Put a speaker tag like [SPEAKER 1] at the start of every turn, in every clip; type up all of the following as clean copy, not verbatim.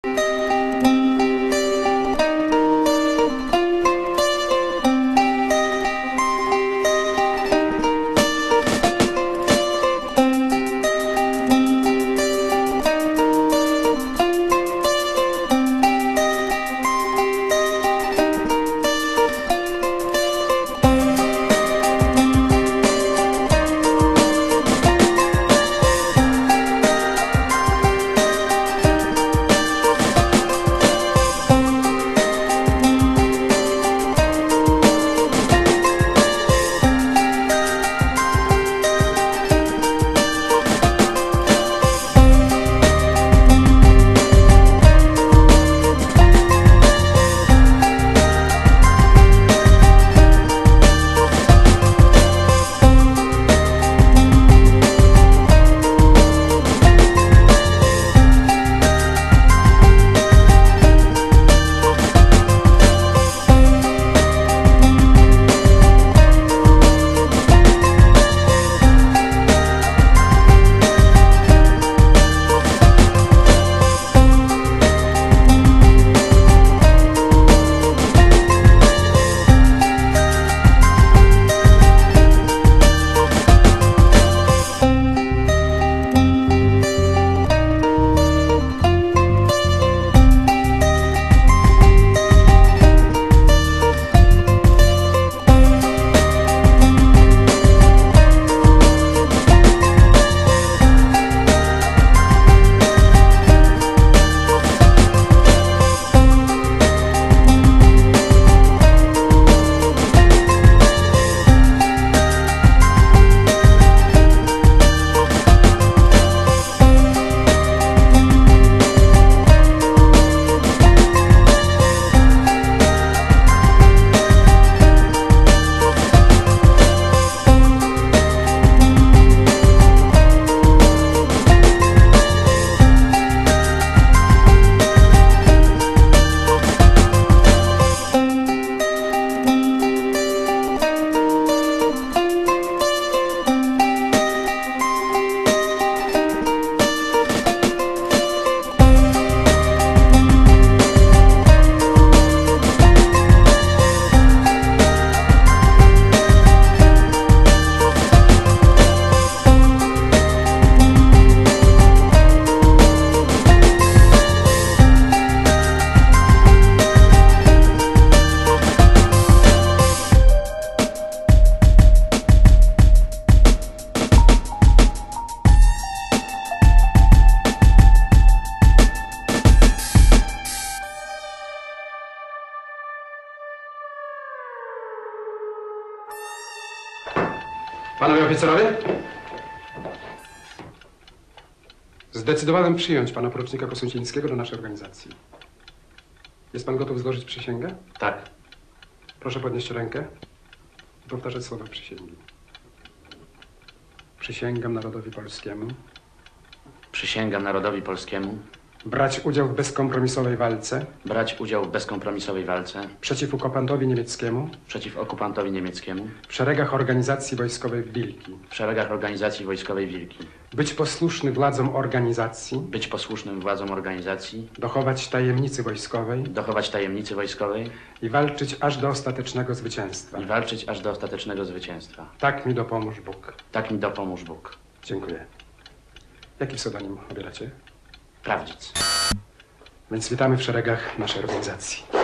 [SPEAKER 1] Panowie oficerowie? Zdecydowałem przyjąć pana porucznika Kosucińskiego do naszej organizacji. Jest pan gotów złożyć przysięgę?
[SPEAKER 2] Tak.
[SPEAKER 1] Proszę podnieść rękę i powtarzać słowa przysięgi. Przysięgam narodowi polskiemu.
[SPEAKER 2] Przysięgam narodowi polskiemu.
[SPEAKER 1] Brać udział w bezkompromisowej walce.
[SPEAKER 2] Brać udział w bezkompromisowej walce.
[SPEAKER 1] Przeciw okupantowi niemieckiemu.
[SPEAKER 2] Przeciw okupantowi niemieckiemu.
[SPEAKER 1] W szeregach organizacji wojskowej Wilki.
[SPEAKER 2] W szeregach organizacji wojskowej Wilki.
[SPEAKER 1] Być posłuszny władzom organizacji.
[SPEAKER 2] Być posłusznym władzom organizacji.
[SPEAKER 1] Dochować tajemnicy wojskowej.
[SPEAKER 2] Dochować tajemnicy wojskowej.
[SPEAKER 1] I walczyć aż do ostatecznego zwycięstwa.
[SPEAKER 2] I walczyć aż do ostatecznego zwycięstwa.
[SPEAKER 1] Tak mi dopomóż Bóg.
[SPEAKER 2] Tak mi dopomóż Bóg.
[SPEAKER 1] Dziękuję. Jaki pseudonim obieracie?
[SPEAKER 2] Prawdzic.
[SPEAKER 1] Więc witamy w szeregach naszej organizacji.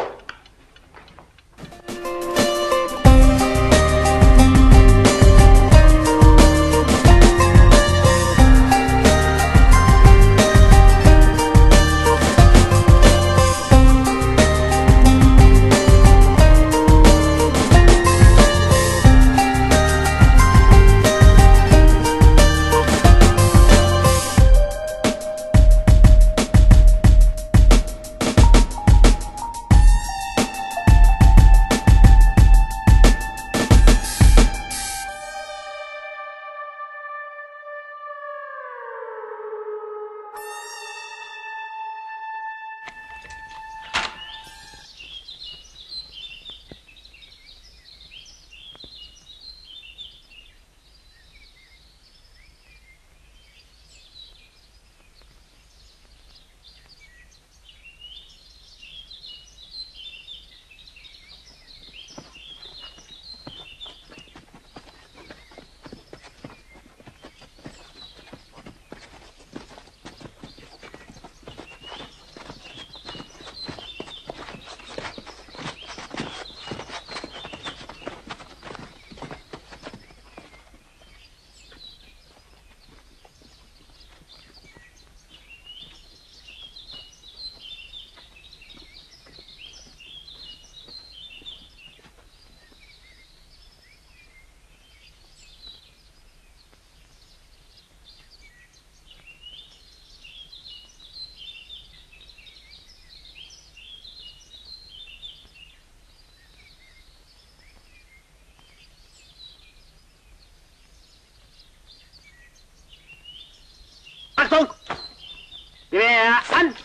[SPEAKER 3] Gewehr an!